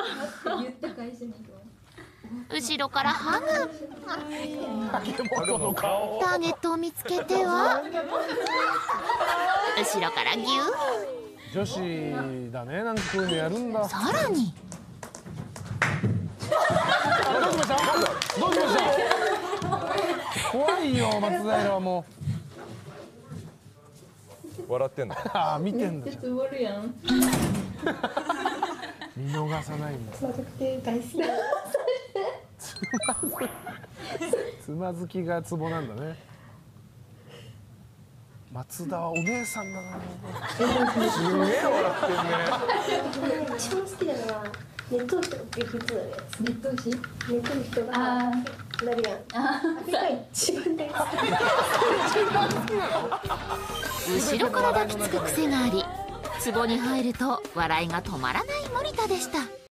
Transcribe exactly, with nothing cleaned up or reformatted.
後ろからハグ。ターゲットを見つけては後ろからギュー。女子だね、なんかこういうのやるんだ。 さらにどうしました？どうしました？怖いよ、松平はもう。笑ってんだ。 ああ、見てんだ。見逃さないんだ。つまずきがツボなんだね。松田はお姉さんだな。すげえ笑ってんね。 一番好きなのはネット押しとか激痛なやつ。ネット押し？ネットの人がなるやん。あれが一番大好き。後ろから抱きつく癖があり、ツボに入ると笑いが止まらない森田でした。